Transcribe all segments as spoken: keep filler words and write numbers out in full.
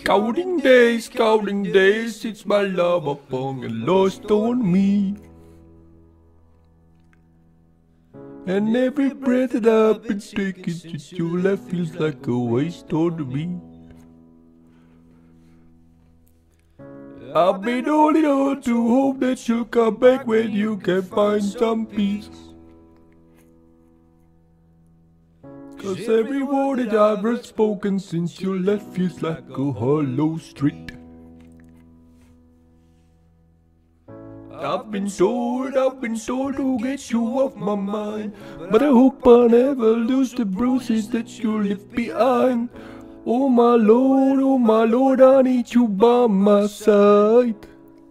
Counting days, counting days, since my love upon and lost on me. And every breath that I've been taking since you left feels like a waste on me. I've been holding on to hope that you'll come back when you can find some peace. Cause every word that I've ever spoken since you left feels like a hollow street. I've been told, I've been told to get you off my mind, but I hope I never lose the bruises that you left behind. Oh my Lord, oh my Lord, I need you by my side.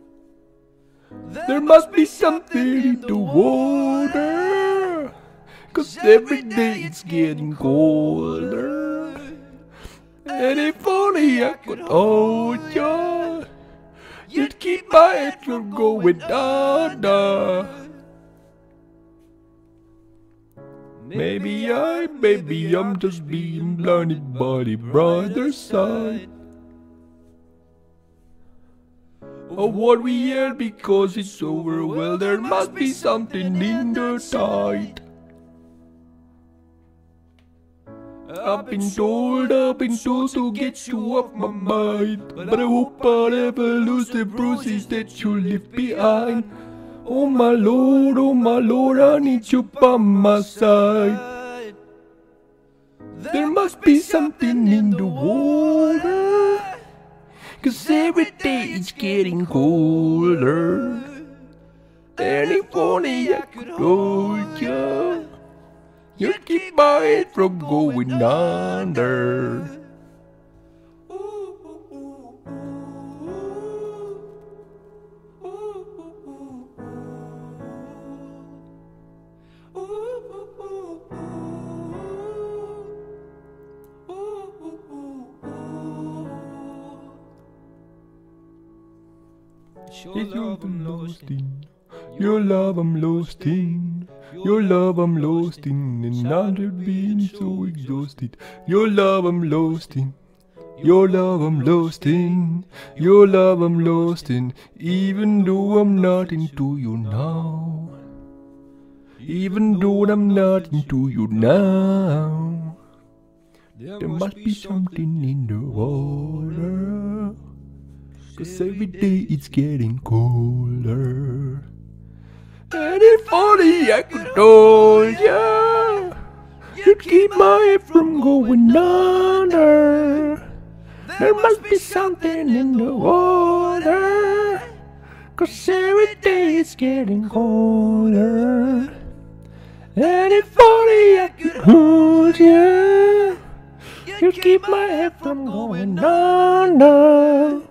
There must be something in the water, cause every day it's getting colder. And if only I could hold you, you'd keep my head from going under. Maybe I, maybe I'm just being blinded by the brighter side of what we hear because it's over. Well, there must be something in the tide. I've been told, I've been told to get you off my mind, but I hope I never lose the bruises that you left behind. Oh my Lord, oh my Lord, I need you by my side. There must be something in the water, cause every day it's getting colder. And if only I could hold you, you'd keep my head from going under. Your love I'm lost in, your love I'm lost in, your love I'm lost in, and I've been so exhausted. Your love I'm lost in, your love I'm lost in, your love I'm lost in, even though I'm not into you now. Even though I'm not into you now, there must be something in the water, cause every day it's getting colder. And if only I could hold you, you'd keep my head from going under. There must be something in the water, cause every day it's getting colder. And if only I could hold you, you'd keep my head from going under.